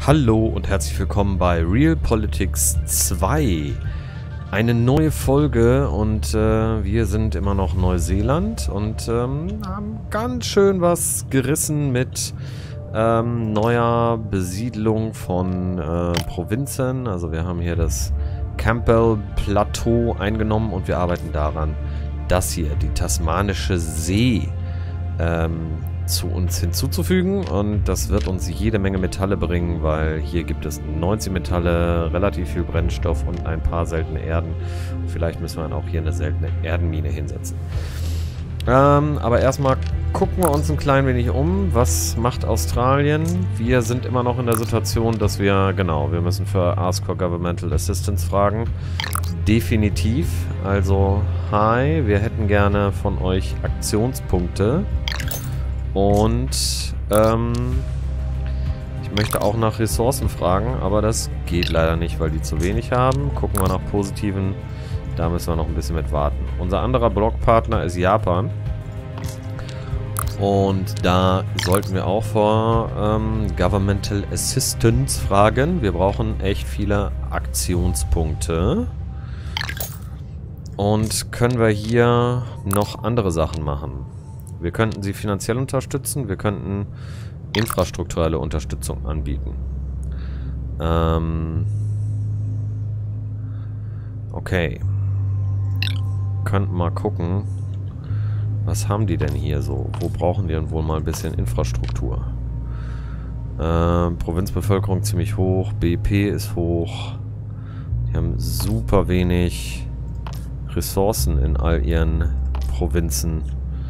Hallo und herzlich willkommen bei Realpolitik 2. Eine neue Folge und wir sind immer noch Neuseeland und haben ganz schön was gerissen mit neuer Besiedlung von Provinzen. Also wir haben hier das Campbell Plateau eingenommen und wir arbeiten daran, das hier, die Tasmanische See, zu uns hinzuzufügen, und das wird uns jede Menge Metalle bringen, weil hier gibt es 19 Metalle, relativ viel Brennstoff und ein paar seltene Erden. Vielleicht müssen wir dann auch hier eine seltene Erdenmine hinsetzen. Aber erstmal gucken wir uns ein klein wenig um. Was macht Australien? Wir sind immer noch in der Situation, dass wir müssen für Ask for Governmental Assistance fragen. Definitiv. Also, hi, wir hätten gerne von euch Aktionspunkte. Und ich möchte auch nach Ressourcen fragen, aber das geht leider nicht, weil die zu wenig haben. Gucken wir nach positiven, da müssen wir noch ein bisschen mit warten. Unser anderer Blockpartner ist Japan. Und da sollten wir auch vor Governmental Assistance fragen. Wir brauchen echt viele Aktionspunkte. Und können wir hier noch andere Sachen machen? Wir könnten sie finanziell unterstützen, wir könnten infrastrukturelle Unterstützung anbieten. Okay. Könnten mal gucken, was haben die denn hier so? Wo brauchen die denn wohl mal ein bisschen Infrastruktur? Provinzbevölkerung ziemlich hoch, BIP ist hoch. Die haben super wenig Ressourcen in all ihren Provinzen.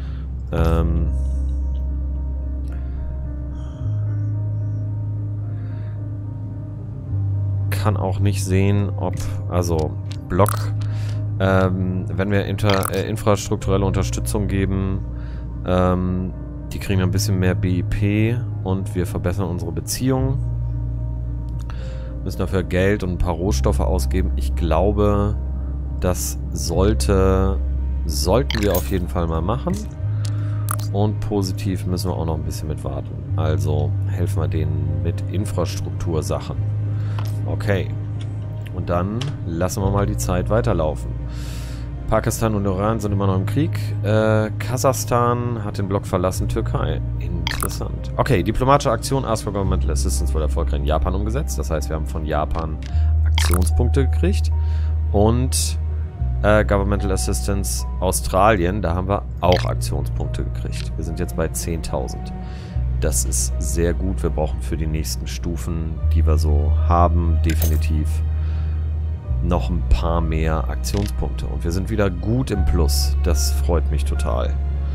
Kann auch nicht sehen, ob, also Block, wenn wir infrastrukturelle Unterstützung geben, die kriegen ein bisschen mehr BIP und wir verbessern unsere Beziehungen. Müssen dafür Geld und ein paar Rohstoffe ausgeben. Ich glaube, das sollten wir auf jeden Fall mal machen. Und positiv müssen wir auch noch ein bisschen mit warten. Also helfen wir denen mit Infrastruktursachen. Okay. Und dann lassen wir mal die Zeit weiterlaufen. Pakistan und Iran sind immer noch im Krieg. Kasachstan hat den Block verlassen. Türkei. Interessant. Okay, diplomatische Aktion Ask for Governmental Assistance wurde erfolgreich in Japan umgesetzt. Das heißt, wir haben von Japan Aktionspunkte gekriegt. Und Governmental Assistance Australien, da haben wir auch Aktionspunkte gekriegt. Wir sind jetzt bei 10.000. Das ist sehr gut. Wir brauchen für die nächsten Stufen, die wir so haben, definitiv noch ein paar mehr Aktionspunkte. Und wir sind wieder gut im Plus. Das freut mich total.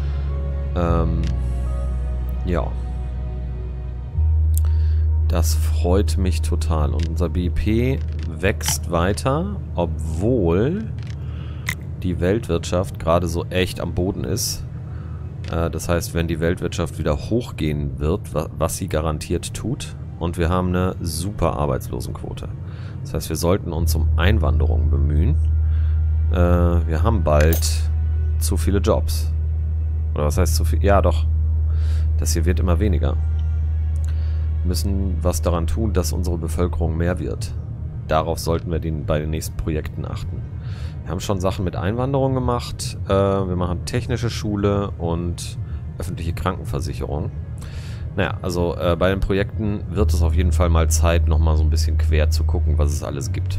Ja. Das freut mich total. Und unser BIP wächst weiter, obwohl die Weltwirtschaft gerade so echt am Boden ist. Das heißt, wenn die Weltwirtschaft wieder hochgehen wird, was sie garantiert tut, und wir haben eine super Arbeitslosenquote. Das heißt, wir sollten uns um Einwanderung bemühen. Wir haben bald zu viele Jobs. Oder was heißt zu viel? Ja, doch. Das hier wird immer weniger. Wir müssen was daran tun, dass unsere Bevölkerung mehr wird. Darauf sollten wir bei den nächsten Projekten achten. Wir haben schon Sachen mit Einwanderung gemacht. Wir machen technische Schule und öffentliche Krankenversicherung. Naja, also bei den Projekten wird es auf jeden Fall mal Zeit, nochmal so ein bisschen quer zu gucken, was es alles gibt.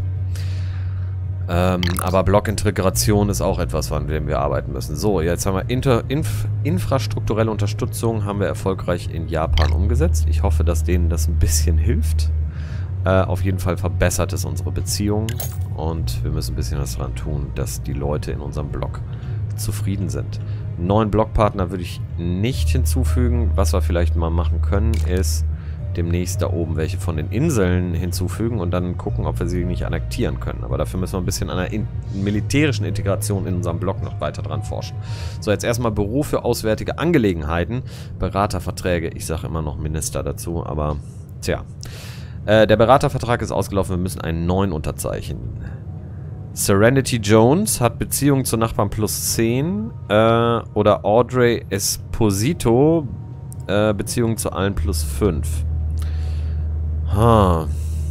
Aber Blockintegration ist auch etwas, an dem wir arbeiten müssen. So, jetzt haben wir infrastrukturelle Unterstützung haben wir erfolgreich in Japan umgesetzt. Ich hoffe, dass denen das ein bisschen hilft. Auf jeden Fall verbessert es unsere Beziehung und wir müssen ein bisschen was daran tun, dass die Leute in unserem Block zufrieden sind. Einen neuen Blockpartner würde ich nicht hinzufügen. Was wir vielleicht mal machen können, ist demnächst da oben welche von den Inseln hinzufügen und dann gucken, ob wir sie nicht annektieren können. Aber dafür müssen wir ein bisschen an einer militärischen Integration in unserem Block noch weiter dran forschen. So, jetzt erstmal Büro für Auswärtige Angelegenheiten, Beraterverträge. Ich sage immer noch Minister dazu, aber tja. Der Beratervertrag ist ausgelaufen, wir müssen einen neuen unterzeichnen. Serenity Jones hat Beziehung zu Nachbarn plus 10. Oder Audrey Esposito Beziehung zu allen plus 5. Ha.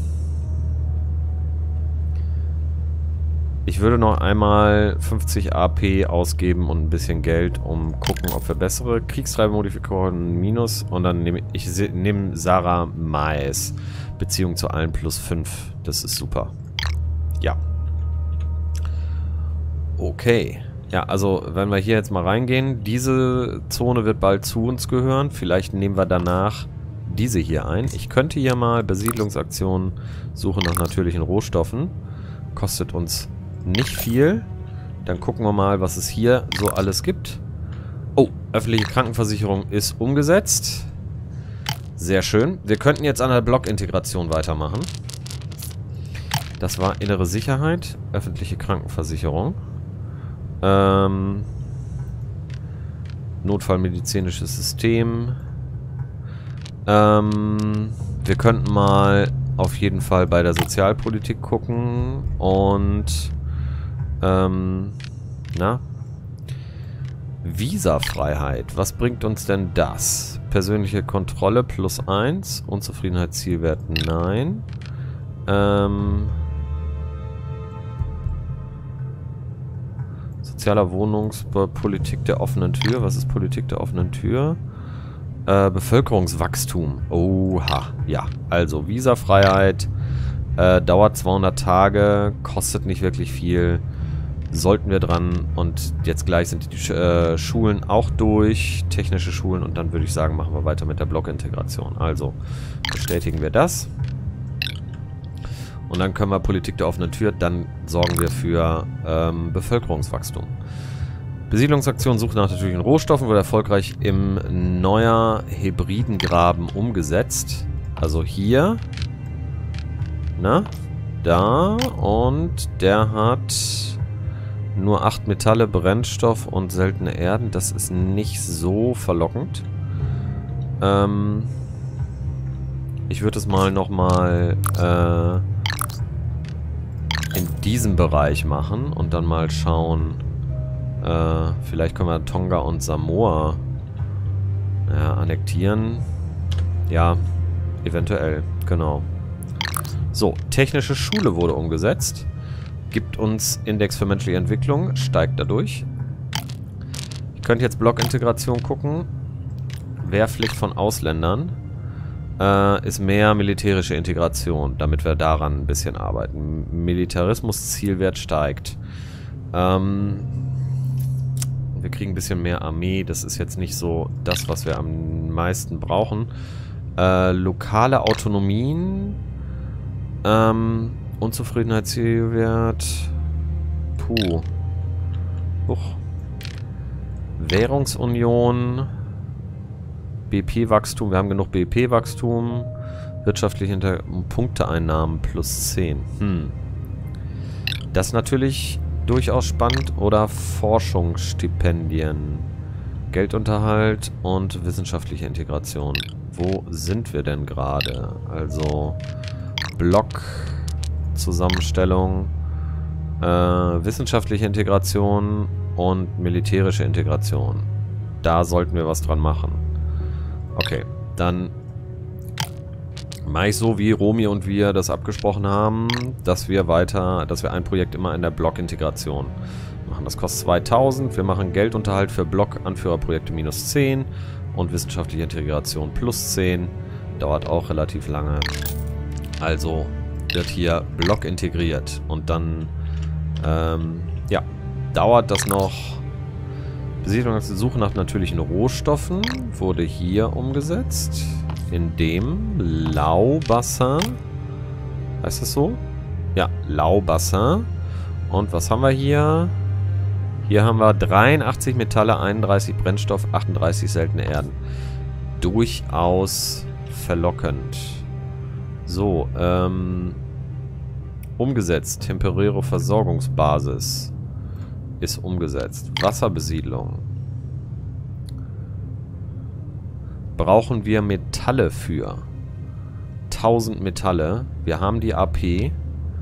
Ich würde noch einmal 50 AP ausgeben und ein bisschen Geld, um gucken, ob wir bessere Kriegstreibermodifikationen minus und dann nehme ich Sarah Mais. Beziehung zu allen plus 5. Das ist super. Ja. Okay. Ja, also wenn wir hier jetzt mal reingehen, diese Zone wird bald zu uns gehören. Vielleicht nehmen wir danach diese hier ein. Ich könnte hier mal Besiedlungsaktionen suchen nach natürlichen Rohstoffen. Kostet uns nicht viel. Dann gucken wir mal, was es hier so alles gibt. Oh, öffentliche Krankenversicherung ist umgesetzt. Sehr schön. Wir könnten jetzt an der Blockintegration weitermachen. Das war innere Sicherheit, öffentliche Krankenversicherung. Notfallmedizinisches System. Wir könnten mal auf jeden Fall bei der Sozialpolitik gucken und Visafreiheit. Was bringt uns denn das? Persönliche Kontrolle plus 1. Unzufriedenheitszielwert nein. Sozialer Wohnungspolitik der offenen Tür. Was ist Politik der offenen Tür? Bevölkerungswachstum. Oha. Ja, also Visafreiheit. Dauert 200 Tage. Kostet nicht wirklich viel. Sollten wir dran. Und jetzt gleich sind die Schulen auch durch. Technische Schulen. Und dann würde ich sagen, machen wir weiter mit der Blockintegration. Also bestätigen wir das. Und dann können wir Politik der offenen Tür. Dann sorgen wir für Bevölkerungswachstum. Besiedlungsaktion Suche nach natürlichen Rohstoffen wurde erfolgreich im neuer Hybridengraben umgesetzt. Also hier. Na? Da. Und der hat nur 8 Metalle, Brennstoff und seltene Erden. Das ist nicht so verlockend. Ich würde es mal nochmal in diesem Bereich machen und dann mal schauen. Vielleicht können wir Tonga und Samoa annektieren. Ja, eventuell, genau. So, technische Schule wurde umgesetzt. Gibt uns Index für menschliche Entwicklung, steigt dadurch. Ich könnte jetzt Blockintegration gucken. Wehrpflicht von Ausländern ist mehr militärische Integration, damit wir daran ein bisschen arbeiten. Militarismus-Zielwert steigt. Wir kriegen ein bisschen mehr Armee. Das ist jetzt nicht so das, was wir am meisten brauchen. Lokale Autonomien. Unzufriedenheitszielwert. Puh. Huch. Währungsunion. BP-Wachstum. Wir haben genug BP-Wachstum. Wirtschaftliche Punkteeinnahmen plus 10. Das ist natürlich durchaus spannend. Oder Forschungsstipendien. Geldunterhalt und wissenschaftliche Integration. Wo sind wir denn gerade? Also Blockzusammenstellung, wissenschaftliche Integration und militärische Integration. Da sollten wir was dran machen. Okay, dann mache ich so, wie Romy und wir das abgesprochen haben, dass wir ein Projekt immer in der Blockintegration machen. Das kostet 2000. Wir machen Geldunterhalt für Blockanführerprojekte minus 10 und wissenschaftliche Integration plus 10. Dauert auch relativ lange. Also wird hier Block integriert und dann ja, dauert das noch. Besiedlungssuche nach natürlichen Rohstoffen wurde hier umgesetzt. In dem Laubassin. Heißt das so? Ja, Laubassin. Und was haben wir hier? Hier haben wir 83 Metalle, 31 Brennstoff, 38 seltene Erden. Durchaus verlockend. So, umgesetzt. Temporäre Versorgungsbasis ist umgesetzt. Wasserbesiedlung. Brauchen wir Metalle für? 1000 Metalle. Wir haben die AP.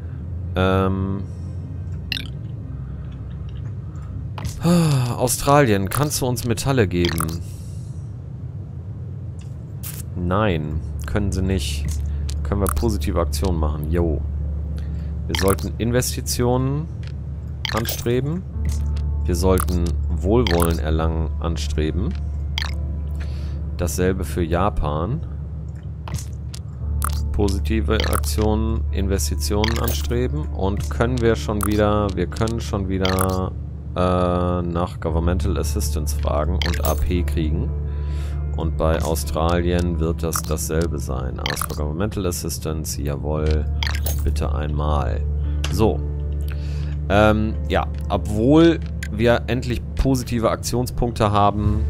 Australien, kannst du uns Metalle geben? Nein, können sie nicht. können wir positive Aktionen machen. Jo. Wir sollten Investitionen anstreben. Wir sollten Wohlwollen erlangen anstreben. Dasselbe für Japan. Positive Aktionen, Investitionen anstreben. Und können wir schon wieder... Wir können schon wieder nach Governmental Assistance fragen und AP kriegen. Und bei Australien wird das dasselbe sein. Ask for Governmental Assistance, jawohl, bitte einmal. So. Ja, obwohl wir endlich positive Aktionspunkte haben,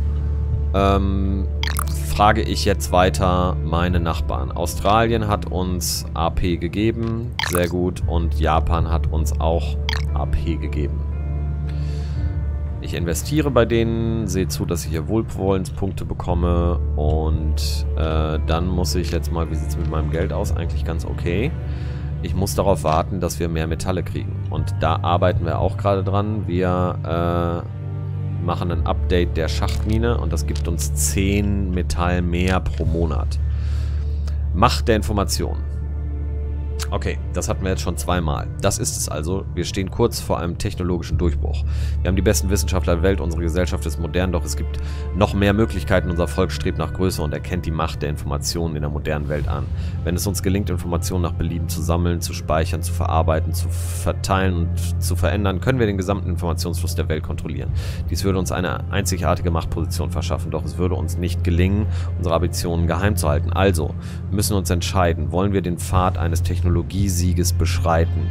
frage ich jetzt weiter meine Nachbarn. Australien hat uns AP gegeben, sehr gut, und Japan hat uns auch AP gegeben. Ich investiere bei denen, sehe zu, dass ich hier Wohlwollenspunkte bekomme und dann muss ich jetzt mal, wie sieht es mit meinem Geld aus? Eigentlich ganz okay. Ich muss darauf warten, dass wir mehr Metalle kriegen und da arbeiten wir auch gerade dran. Wir machen ein Update der Schachtmine und das gibt uns 10 Metall mehr pro Monat. Macht der Information. Okay, das hatten wir jetzt schon zweimal. Das ist es also. Wir stehen kurz vor einem technologischen Durchbruch. Wir haben die besten Wissenschaftler der Welt, unsere Gesellschaft ist modern, doch es gibt noch mehr Möglichkeiten. Unser Volk strebt nach Größe und erkennt die Macht der Informationen in der modernen Welt an. Wenn es uns gelingt, Informationen nach Belieben zu sammeln, zu speichern, zu verarbeiten, zu verteilen und zu verändern, können wir den gesamten Informationsfluss der Welt kontrollieren. Dies würde uns eine einzigartige Machtposition verschaffen, doch es würde uns nicht gelingen, unsere Ambitionen geheim zu halten. Also müssen wir uns entscheiden, wollen wir den Pfad eines Technologiesieges beschreiten.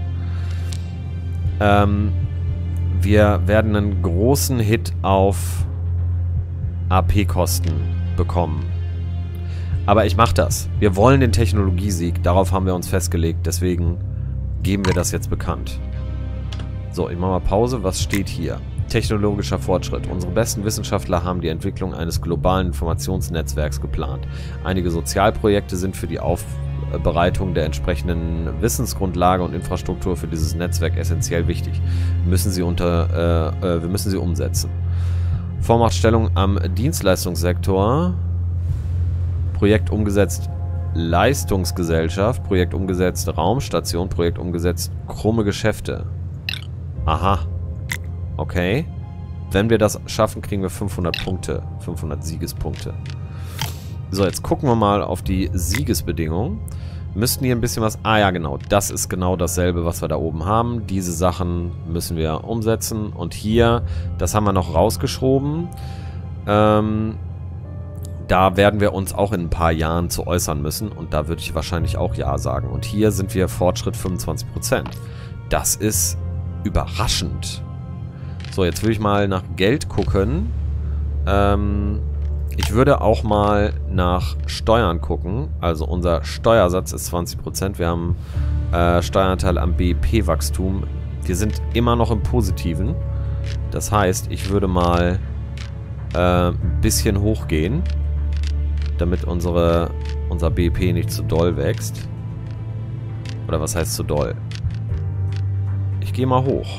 Wir werden einen großen Hit auf AP-Kosten bekommen. Aber ich mache das. Wir wollen den Technologiesieg. Darauf haben wir uns festgelegt. Deswegen geben wir das jetzt bekannt. So, ich mache mal Pause. Was steht hier? Technologischer Fortschritt. Unsere besten Wissenschaftler haben die Entwicklung eines globalen Informationsnetzwerks geplant. Einige Sozialprojekte sind für die Aufbereitung der entsprechenden Wissensgrundlage und Infrastruktur für dieses Netzwerk essentiell wichtig. Wir müssen sie umsetzen. Vormachtstellung am Dienstleistungssektor. Projekt umgesetzt Leistungsgesellschaft. Projekt umgesetzt Raumstation. Projekt umgesetzt krumme Geschäfte. Aha. Okay. Wenn wir das schaffen, kriegen wir 500 Punkte. 500 Siegespunkte. So, jetzt gucken wir mal auf die Siegesbedingungen. Müssten hier ein bisschen was... Ah ja, genau. Das ist genau dasselbe, was wir da oben haben. Diese Sachen müssen wir umsetzen. Und hier, das haben wir noch rausgeschoben. Da werden wir uns auch in ein paar Jahren zu äußern müssen. Und da würde ich wahrscheinlich auch Ja sagen. Und hier sind wir Fortschritt 25%. Das ist überraschend. So, jetzt will ich mal nach Geld gucken. Ich würde auch mal nach Steuern gucken. Also unser Steuersatz ist 20%. Wir haben Steueranteil am BIP-Wachstum. Wir sind immer noch im Positiven. Das heißt, ich würde mal ein bisschen hochgehen, damit unser BIP nicht zu doll wächst. Oder was heißt zu doll? Ich gehe mal hoch.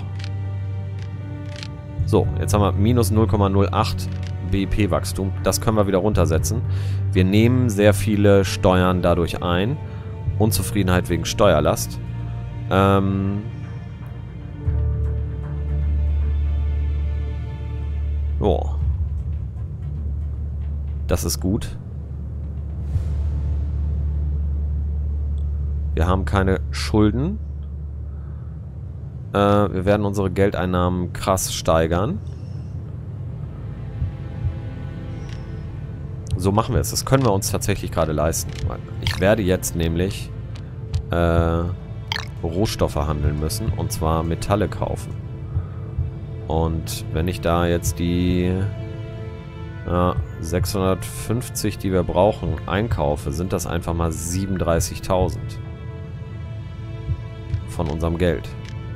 So, jetzt haben wir minus 0,08 BIP-Wachstum. Das können wir wieder runtersetzen. Wir nehmen sehr viele Steuern dadurch ein. Unzufriedenheit wegen Steuerlast. Oh. Das ist gut. Wir haben keine Schulden. Wir werden unsere Geldeinnahmen krass steigern. So machen wir es. Das können wir uns tatsächlich gerade leisten. Ich werde jetzt nämlich Rohstoffe handeln müssen. Und zwar Metalle kaufen. Und wenn ich da jetzt die 650, die wir brauchen, einkaufe, sind das einfach mal 37.000 von unserem Geld.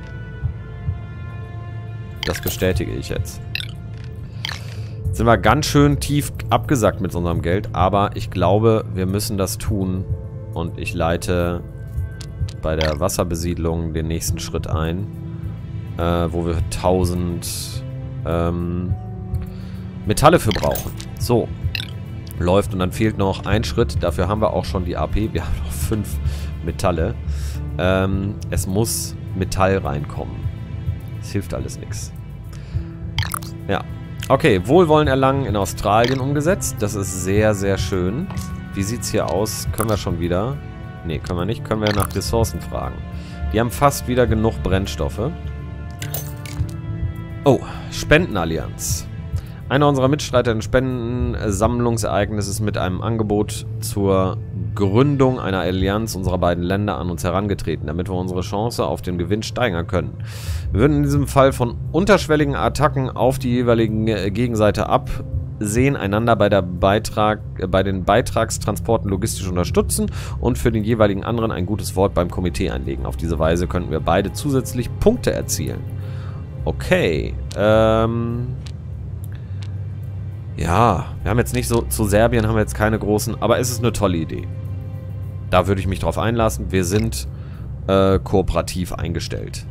Das bestätige ich jetzt. Jetzt sind wir ganz schön tief abgesackt mit unserem Geld, aber ich glaube, wir müssen das tun. Und ich leite bei der Wasserbesiedlung den nächsten Schritt ein, wo wir 1000 Metalle für brauchen. So. läuft und dann fehlt noch ein Schritt. Dafür haben wir auch schon die AP. Wir haben noch 5 Metalle. Es muss Metall reinkommen. Es hilft alles nichts. Ja. Okay, Wohlwollen erlangen in Australien umgesetzt. Das ist sehr, sehr schön. Wie sieht es hier aus? Können wir schon wieder? Ne, können wir nicht. Können wir nach Ressourcen fragen. Die haben fast wieder genug Brennstoffe. Oh, Spendenallianz. Einer unserer Mitstreiter in Spendensammlungsereignisses mit einem Angebot zur Gründung einer Allianz unserer beiden Länder an uns herangetreten, damit wir unsere Chance auf den Gewinn steigern können. Wir würden in diesem Fall von unterschwelligen Attacken auf die jeweiligen Gegenseite absehen, einander bei den Beitragstransporten logistisch unterstützen und für den jeweiligen anderen ein gutes Wort beim Komitee einlegen. Auf diese Weise könnten wir beide zusätzlich Punkte erzielen. Okay, ja, wir haben jetzt nicht so, zu Serbien haben wir jetzt keine großen, aber es ist eine tolle Idee. Da würde ich mich drauf einlassen. Wir sind kooperativ eingestellt.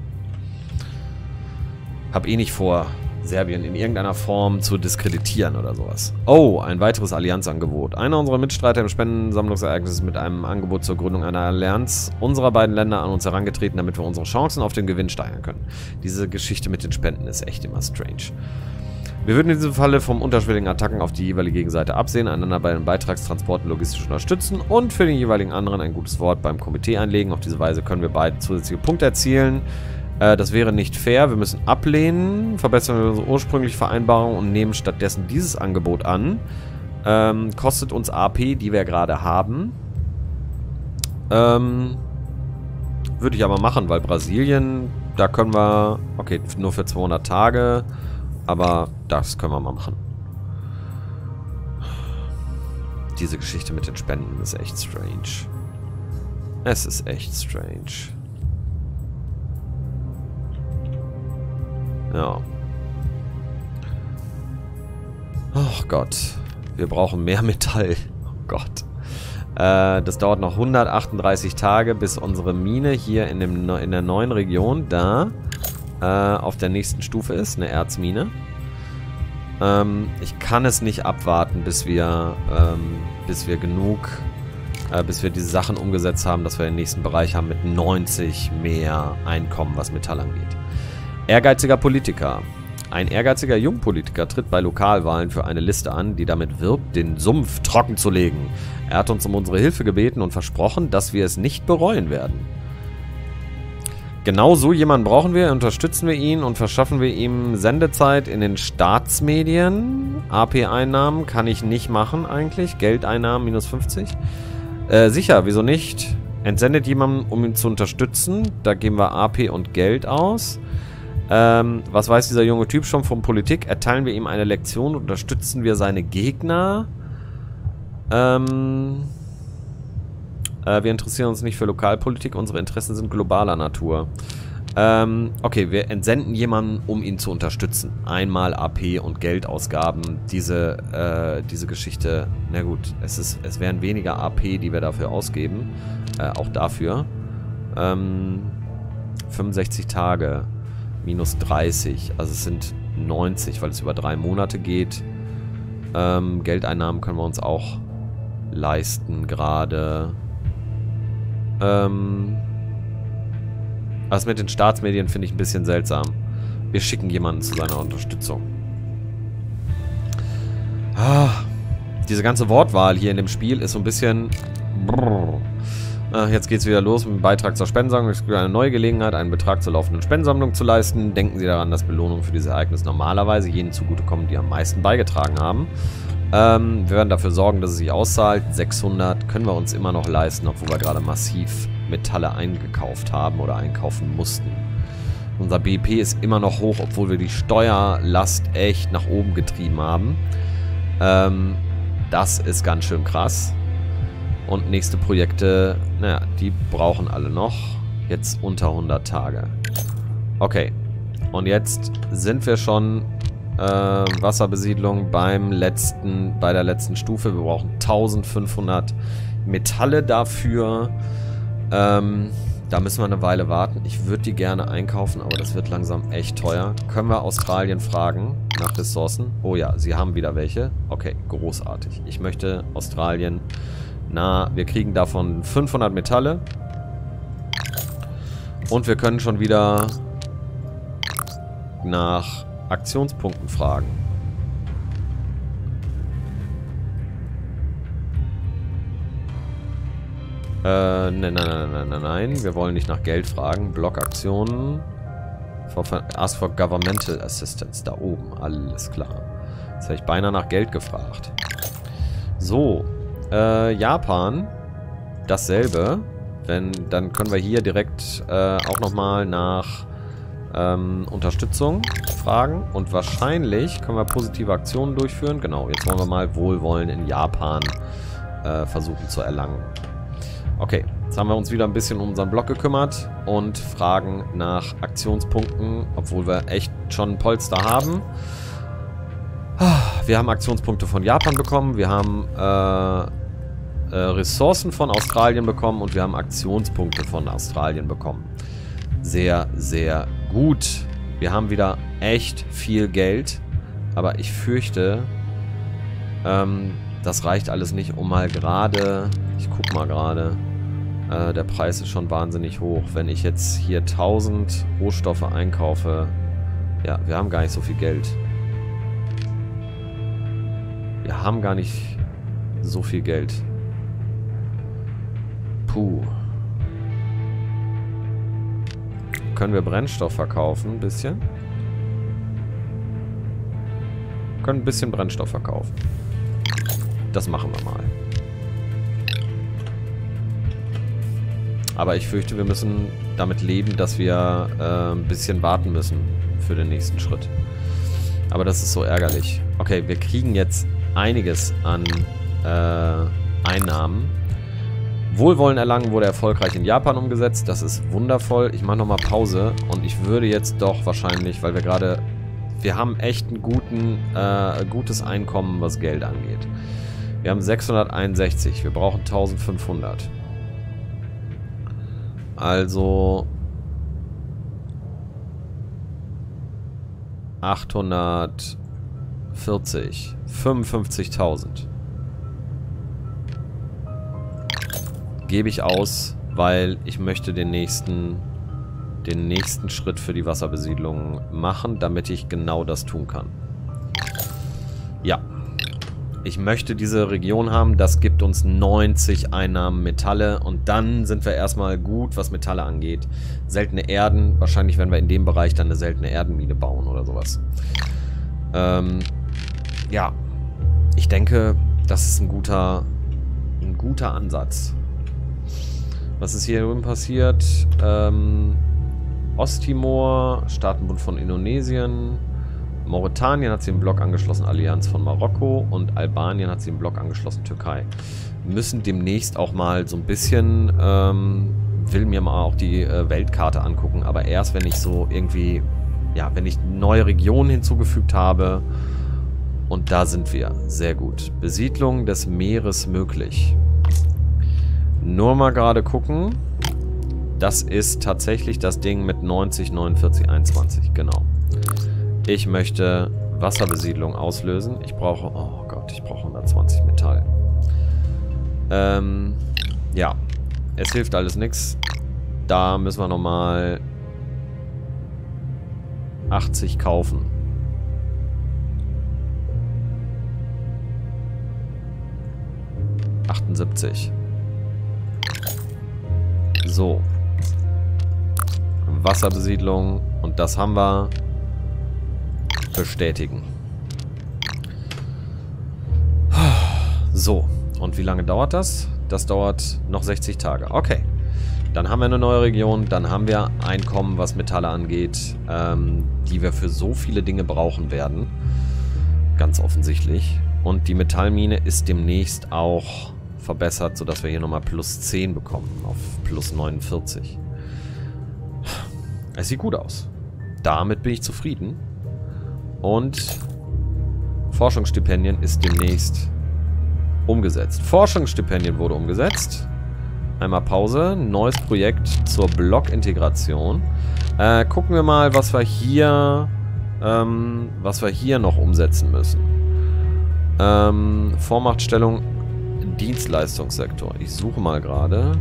Hab eh nicht vor, Serbien in irgendeiner Form zu diskreditieren oder sowas. Oh, ein weiteres Allianzangebot. Einer unserer Mitstreiter im Spendensammlungsereignis ist mit einem Angebot zur Gründung einer Allianz unserer beiden Länder an uns herangetreten, damit wir unsere Chancen auf den Gewinn steigern können. Diese Geschichte mit den Spenden ist echt immer strange. Wir würden in diesem Falle vom unterschwelligen Attacken auf die jeweilige Gegenseite absehen, einander bei den Beitragstransporten logistisch unterstützen und für den jeweiligen anderen ein gutes Wort beim Komitee einlegen. Auf diese Weise können wir beide zusätzliche Punkte erzielen. Das wäre nicht fair. Wir müssen ablehnen, verbessern wir unsere ursprüngliche Vereinbarung und nehmen stattdessen dieses Angebot an. Kostet uns AP, die wir gerade haben. Würde ich aber machen, weil Brasilien, da können wir, okay, nur für 200 Tage... Aber das können wir mal machen. Diese Geschichte mit den Spenden ist echt strange. Es ist echt strange. Ja. Oh Gott. Wir brauchen mehr Metall. Oh Gott. Das dauert noch 138 Tage, bis unsere Mine hier in der neuen Region da auf der nächsten Stufe ist, eine Erzmine. Ich kann es nicht abwarten, bis wir diese Sachen umgesetzt haben, dass wir den nächsten Bereich haben mit 90 mehr Einkommen, was Metall angeht. Ehrgeiziger Politiker. Ein ehrgeiziger Jungpolitiker tritt bei Lokalwahlen für eine Liste an, die damit wirbt, den Sumpf trocken zu legen. Er hat uns um unsere Hilfe gebeten und versprochen, dass wir es nicht bereuen werden. Genau so jemanden brauchen wir, unterstützen wir ihn und verschaffen wir ihm Sendezeit in den Staatsmedien. AP-Einnahmen kann ich nicht machen eigentlich. Geldeinnahmen minus 50. Sicher, wieso nicht? Entsendet jemanden, um ihn zu unterstützen. Da geben wir AP und Geld aus. Was weiß dieser junge Typ schon von Politik? Erteilen wir ihm eine Lektion, unterstützen wir seine Gegner. Wir interessieren uns nicht für Lokalpolitik, unsere Interessen sind globaler Natur. Okay, wir entsenden jemanden, um ihn zu unterstützen. Einmal AP und Geldausgaben. Diese Geschichte, na gut, es wären weniger AP, die wir dafür ausgeben. Auch dafür. 65 Tage. Minus 30. Also es sind 90, weil es über 3 Monate geht. Geldeinnahmen können wir uns auch leisten gerade. Das mit den Staatsmedien finde ich ein bisschen seltsam. Wir schicken jemanden zu seiner Unterstützung. Diese ganze Wortwahl hier in dem Spiel ist so ein bisschen... Jetzt geht es wieder los mit dem Beitrag zur Spendensammlung. Es gibt eine neue Gelegenheit, einen Betrag zur laufenden Spendensammlung zu leisten. Denken Sie daran, dass Belohnungen für dieses Ereignis normalerweise jenen zugutekommen, die am meisten beigetragen haben. Wir werden dafür sorgen, dass es sich auszahlt. 600 können wir uns immer noch leisten, obwohl wir gerade massiv Metalle eingekauft haben oder einkaufen mussten. Unser BIP ist immer noch hoch, obwohl wir die Steuerlast echt nach oben getrieben haben. Das ist ganz schön krass. Und nächste Projekte, naja, die brauchen alle noch. Jetzt unter 100 Tage. Okay. Und jetzt sind wir schon... Wasserbesiedlung bei der letzten Stufe. Wir brauchen 1500 Metalle dafür. Da müssen wir eine Weile warten. Ich würde die gerne einkaufen, aber das wird langsam echt teuer. Können wir Australien fragen nach Ressourcen? Oh ja, sie haben wieder welche. Okay, großartig. Ich möchte Australien... Na, wir kriegen davon 500 Metalle. Und wir können schon wieder nach Aktionspunkten fragen. Nein. Wir wollen nicht nach Geld fragen. Blockaktionen. Ask for Governmental Assistance. Da oben. Alles klar. Jetzt hätte ich beinahe nach Geld gefragt. So. Japan. Dasselbe. Dann können wir hier direkt auch nochmal nach Unterstützung fragen. Und wahrscheinlich können wir positive Aktionen durchführen. Genau. Jetzt wollen wir mal Wohlwollen in Japan versuchen zu erlangen. Okay, jetzt haben wir uns wieder ein bisschen um unseren Block gekümmert und fragen nach Aktionspunkten, obwohl wir echt schon ein Polster haben. Wir haben Aktionspunkte von Japan bekommen, wir haben Ressourcen von Australien bekommen und wir haben Aktionspunkte von Australien bekommen. Sehr, sehr gut. Wir haben wieder echt viel Geld, aber ich fürchte, das reicht alles nicht, um mal gerade... Ich guck mal gerade. Der Preis ist schon wahnsinnig hoch. Wenn ich jetzt hier 1000 Rohstoffe einkaufe... Ja, wir haben gar nicht so viel Geld. Wir haben gar nicht so viel Geld. Puh. Können wir Brennstoff verkaufen? Ein bisschen? Können ein bisschen Brennstoff verkaufen. Das machen wir mal. Aber ich fürchte, wir müssen damit leben, dass wir ein bisschen warten müssen für den nächsten Schritt. Aber das ist so ärgerlich. Okay, wir kriegen jetzt einiges an Einnahmen. Wohlwollen erlangen wurde erfolgreich in Japan umgesetzt. Das ist wundervoll. Ich mache nochmal Pause und ich würde jetzt doch wahrscheinlich, weil wir gerade... Wir haben echt ein gutes Einkommen, was Geld angeht. Wir haben 661. Wir brauchen 1500. Also 840. 55.000. Gebe ich aus, weil ich möchte den nächsten Schritt für die Wasserbesiedlung machen, damit ich genau das tun kann. Ja. Ich möchte diese Region haben, das gibt uns 90 Einnahmen Metalle und dann sind wir erstmal gut, was Metalle angeht. Seltene Erden, wahrscheinlich werden wir in dem Bereich dann eine seltene Erdenmine bauen oder sowas. Ja, ich denke, das ist ein guter Ansatz. Was ist hier drüben passiert? Osttimor, Staatenbund von Indonesien... Mauretanien hat sie im Block angeschlossen, Allianz von Marokko und Albanien hat sie im Block angeschlossen, Türkei. Wir müssen demnächst auch mal so ein bisschen, will mir mal auch die Weltkarte angucken, aber erst wenn ich so irgendwie, ja, wenn ich neue Regionen hinzugefügt habe und da sind wir, sehr gut. Besiedlung des Meeres möglich. Nur mal gerade gucken, das ist tatsächlich das Ding mit 90, 49, 21, genau. Ich möchte Wasserbesiedlung auslösen. Ich brauche... Oh Gott, ich brauche 120 Metall. Ja. Es hilft alles nichts. Da müssen wir nochmal 80 kaufen. ...78. So. Wasserbesiedlung. Und das haben wir... bestätigen. So, und wie lange dauert das? Das dauert noch 60 Tage. Okay, dann haben wir eine neue Region, dann haben wir Einkommen, was Metalle angeht, die wir für so viele Dinge brauchen werden. Ganz offensichtlich. Und die Metallmine ist demnächst auch verbessert, sodass wir hier nochmal plus 10 bekommen, auf plus 49. Es sieht gut aus. Damit bin ich zufrieden. Und Forschungsstipendien ist demnächst umgesetzt. Forschungsstipendien wurde umgesetzt. Einmal Pause. Neues Projekt zur Blockintegration. Gucken wir mal, was wir hier noch umsetzen müssen. Vormachtstellung Dienstleistungssektor. Ich suche mal gerade.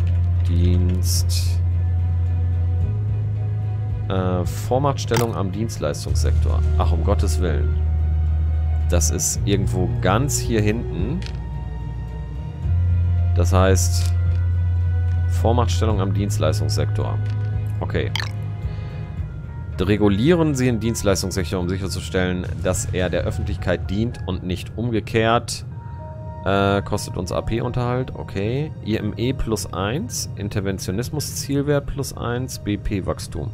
Vormachtstellung am Dienstleistungssektor. Ach, um Gottes Willen. Das ist irgendwo ganz hier hinten. Das heißt, Vormachtstellung am Dienstleistungssektor. Okay. Regulieren Sie den Dienstleistungssektor, um sicherzustellen, dass er der Öffentlichkeit dient und nicht umgekehrt. Kostet uns AP-Unterhalt. Okay. IME plus 1. Interventionismus-Zielwert plus 1. BP-Wachstum.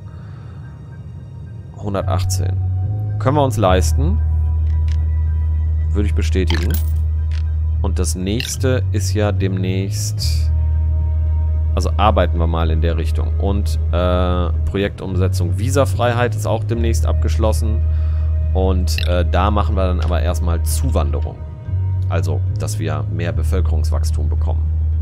118. Können wir uns leisten. Würde ich bestätigen. Und das nächste ist ja demnächst... Also arbeiten wir mal in der Richtung. Und Projektumsetzung Visafreiheit ist auch demnächst abgeschlossen. Und da machen wir dann aber erstmal Zuwanderung. Also, dass wir mehr Bevölkerungswachstum bekommen.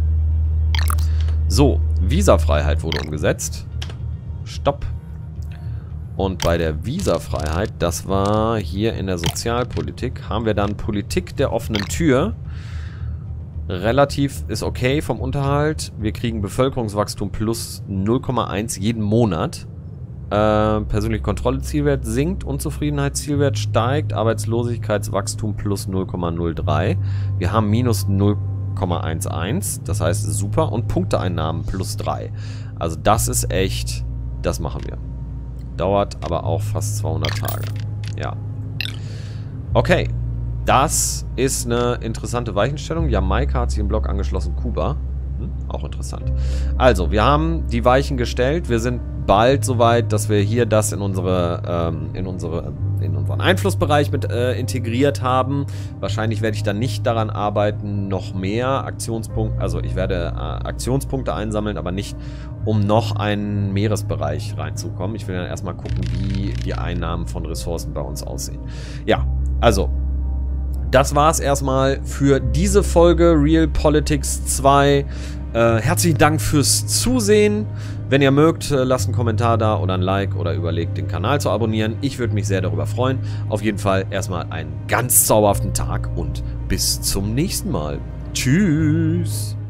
So, Visafreiheit wurde umgesetzt. Stopp. Und bei der Visafreiheit, das war hier in der Sozialpolitik, haben wir dann Politik der offenen Tür. Relativ ist okay vom Unterhalt. Wir kriegen Bevölkerungswachstum plus 0,1 jeden Monat. Persönliche Kontrolle-Zielwert sinkt, Unzufriedenheitszielwert steigt, Arbeitslosigkeitswachstum plus 0,03. Wir haben minus 0,11, das heißt super. Und Punkteeinnahmen plus 3. Also das ist echt, das machen wir. Dauert aber auch fast 200 Tage. Ja. Okay. Das ist eine interessante Weichenstellung. Jamaika hat sich im Block angeschlossen. Kuba. Auch interessant. Also, wir haben die Weichen gestellt. Wir sind bald soweit, dass wir hier das in unseren Einflussbereich mit integriert haben. Wahrscheinlich werde ich dann nicht daran arbeiten, noch mehr Aktionspunkte, also ich werde Aktionspunkte einsammeln, aber nicht, um noch einen Meeresbereich reinzukommen. Ich will dann erstmal gucken, wie die Einnahmen von Ressourcen bei uns aussehen. Ja, also das war's erstmal für diese Folge Real Politics 2. Herzlichen Dank fürs Zusehen. Wenn ihr mögt, lasst einen Kommentar da oder ein Like oder überlegt, den Kanal zu abonnieren. Ich würde mich sehr darüber freuen. Auf jeden Fall erstmal einen ganz zauberhaften Tag und bis zum nächsten Mal. Tschüss.